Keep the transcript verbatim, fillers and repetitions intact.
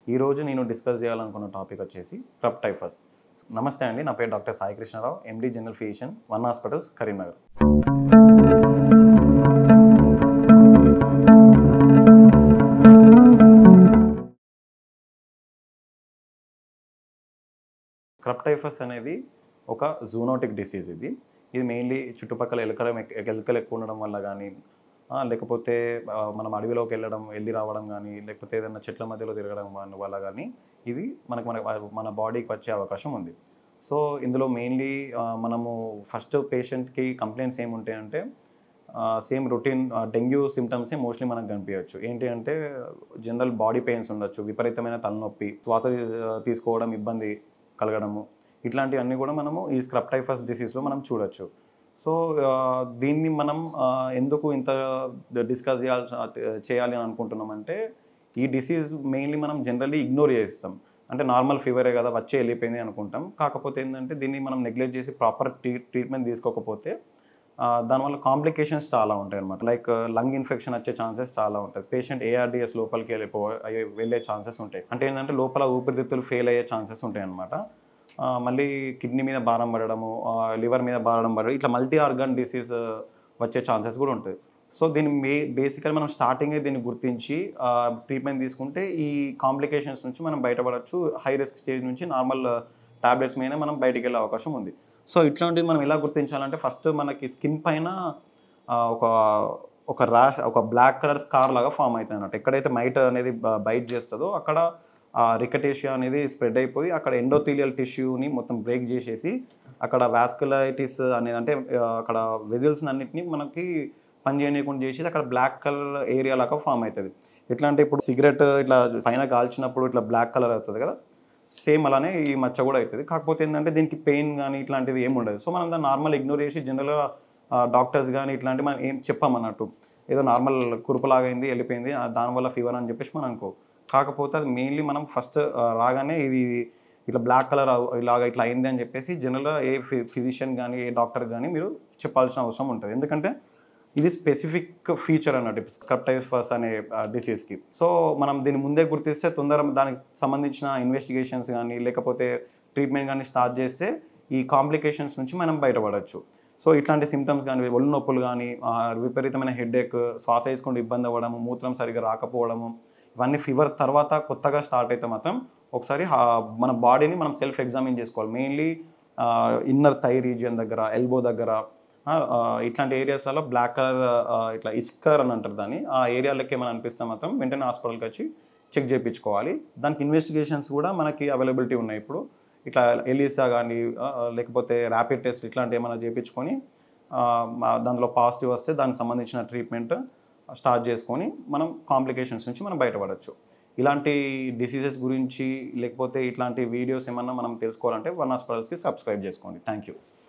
ఈరోజు నేను డిస్కస్ చేయాలనుకున్న టాపిక్ వచ్చేసి క్రబ్ టైఫస్. నమస్తే అండి, నా పేరు doctor Sai Krishnarao, MD general physician, one hospitals, Karimnagar. Scrub typhus అనేది ఒక జూనోటిక్ డిసీజ్. ఇది ఇది మెయిన్లీ చుట్టుపక్కల ఎలుకల ఎలుకలు ఎక్కువ ఉండడం వల్ల కానీ, లేకపోతే మనం అడవిలోకి వెళ్ళడం వెళ్ళి రావడం కానీ, లేకపోతే ఏదైనా చెట్ల మధ్యలో తిరగడం వల్ల కానీ ఇది మనకు మన మన బాడీకి వచ్చే అవకాశం ఉంది. సో ఇందులో మెయిన్లీ మనము ఫస్ట్ పేషెంట్కి కంప్లైంట్స్ ఏముంటాయంటే సేమ్ రొటీన్ డెంగ్యూ సిమ్టమ్సే మోస్ట్లీ మనకు కనిపించవచ్చు. ఏంటి అంటే జనరల్ బాడీ పెయిన్స్ ఉండొచ్చు, విపరీతమైన తలనొప్పి, శ్వాస తీసుకోవడం ఇబ్బంది కలగడము, ఇట్లాంటివన్నీ కూడా మనము ఈ క్రబ్ టైఫస్ డిసీజ్లో మనం చూడొచ్చు. సో దీన్ని మనం ఎందుకు ఇంత డిస్కస్ చేయాల్సి చేయాలి అని అనుకుంటున్నామంటే, ఈ డిసీజ్ మెయిన్లీ మనం జనరల్లీ ఇగ్నోర్ చేస్తాం. అంటే నార్మల్ ఫీవరే కదా, వచ్చి వెళ్ళిపోయింది అనుకుంటాం. కాకపోతే ఏంటంటే దీన్ని మనం నెగ్లెక్ట్ చేసి ప్రాపర్ ట్రీ ట్రీట్మెంట్ తీసుకోకపోతే దానివల్ల కాంప్లికేషన్స్ చాలా ఉంటాయి అన్నమాట. లైక్ లంగ్ ఇన్ఫెక్షన్ వచ్చే ఛాన్సెస్ చాలా ఉంటుంది. పేషెంట్ ఏఆర్డిఎస్ లోపలికి వెళ్ళిపో వెళ్ళే ఛాన్సెస్ ఉంటాయి. అంటే ఏంటంటే లోపల ఊపిరితిత్తులు ఫెయిల్ అయ్యే ఛాన్సెస్ ఉంటాయి అన్నమాట. మళ్ళీ కిడ్నీ మీద భారం పడడము, లివర్ మీద భారం పడడం, ఇట్లా మల్టీ ఆర్గన్ డిసీజ్ వచ్చే ఛాన్సెస్ కూడా ఉంటుంది. సో దీన్ని మే బేసికల్ మనం స్టార్టింగే దీన్ని గుర్తించి ట్రీట్మెంట్ తీసుకుంటే ఈ కాంప్లికేషన్స్ నుంచి మనం బయటపడవచ్చు. హై రిస్క్ స్టేజ్ నుంచి నార్మల్ టాబ్లెట్స్ మీద మనం బయటికి వెళ్ళే అవకాశం ఉంది. సో ఇట్లాంటిది మనం ఎలా గుర్తించాలంటే, ఫస్ట్ మనకి స్కిన్ పైన ఒక ఒక ర్యాష్, ఒక బ్లాక్ కలర్ స్కార్ లాగా ఫామ్ అవుతుంది అన్నట్టు. ఎక్కడైతే మైట్ అనేది బైట్ చేస్తుందో అక్కడ రికటేషియా అనేది స్ప్రెడ్ అయిపోయి అక్కడ ఎండోథీలియల్ టిష్యూని మొత్తం బ్రేక్ చేసేసి అక్కడ వాస్కులైటిస్ అనేది, అంటే అక్కడ వెజిల్స్ అన్నిటిని మనకి పని చేయకుండా చేసి అక్కడ బ్లాక్ కలర్ ఏరియా లాగా ఫామ్ అవుతుంది. ఎట్లా అంటే ఇప్పుడు సిగరెట్ ఇట్లా పైన కాల్చినప్పుడు ఇట్లా బ్లాక్ కలర్ అవుతుంది కదా, సేమ్ అలానే ఈ మచ్చ కూడా అవుతుంది. కాకపోతే ఏంటంటే దీనికి పెయిన్ కానీ ఇట్లాంటిది ఏమి ఉండదు. సో మనం దాన్ని నార్మల్ ఇగ్నోర్ చేసి జనరల్గా డాక్టర్స్ కానీ ఇట్లాంటివి మనం ఏం చెప్పామన్నట్టు, ఏదో నార్మల్ కురుపులాగా అయింది వెళ్ళిపోయింది దానివల్ల ఫీవర్ అని చెప్పేసి మనం అనుకో. కాకపోతే అది మెయిన్లీ మనం ఫస్ట్ రాగానే ఇది ఇట్లా బ్లాక్ కలర్ ఇలాగా ఇట్లా అయింది అని చెప్పేసి జనరల్గా ఏ ఫి ఫిజిషియన్ కానీ ఏ డాక్టర్ కానీ మీరు చెప్పాల్సిన అవసరం ఉంటుంది. ఎందుకంటే ఇది స్పెసిఫిక్ ఫీచర్ అన్నట్టు క్రబ్ టైఫస్ అనే డిసీజ్కి. సో మనం దీన్ని ముందే గుర్తిస్తే తొందర దానికి సంబంధించిన ఇన్వెస్టిగేషన్స్ కానీ లేకపోతే ట్రీట్మెంట్ కానీ స్టార్ట్ చేస్తే ఈ కాంప్లికేషన్స్ నుంచి మనం బయటపడవచ్చు. సో ఇట్లాంటి సిమ్టమ్స్ కానీ, ఒళ్ళు నొప్పులు కానీ, విపరీతమైన హెడేక్, శ్వాస వేసుకుంటూ ఇబ్బంది అవ్వడము, మూత్రం సరిగ్గా రాకపోవడము, ఇవన్నీ ఫీవర్ తర్వాత కొత్తగా స్టార్ట్ అయితే మాత్రం ఒకసారి మన బాడీని మనం సెల్ఫ్ ఎగ్జామిన్ చేసుకోవాలి. మెయిన్లీ ఇన్నర్ థై రీజియన్ దగ్గర, ఎల్బో దగ్గర, ఇట్లాంటి ఏరియాస్లలో బ్లాక్ కలర్ ఇట్లా ఇస్కర్ అని అంటారు దాన్ని, ఆ ఏరియాలకి ఏమైనా అనిపిస్తే మాత్రం వెంటనే హాస్పిటల్కి వచ్చి చెక్ చేయించుకోవాలి. దానికి ఇన్వెస్టిగేషన్స్ కూడా మనకి అవైలబిలిటీ ఉన్నాయి. ఇప్పుడు ఇట్లా ఎలిసా కానీ లేకపోతే ర్యాపిడ్ టెస్ట్ ఇట్లాంటివి ఏమైనా చేయించుకొని దాంట్లో పాజిటివ్ వస్తే దానికి సంబంధించిన ట్రీట్మెంట్ స్టార్ట్ చేసుకొని మనం కాంప్లికేషన్స్ నుంచి మనం బయటపడవచ్చు. ఇలాంటి డిసీజెస్ గురించి లేకపోతే ఇట్లాంటి వీడియోస్ ఏమన్నా మనం తెలుసుకోవాలంటే వన్ హాస్పిటల్స్కి సబ్స్క్రైబ్ చేసుకోండి. Thank you.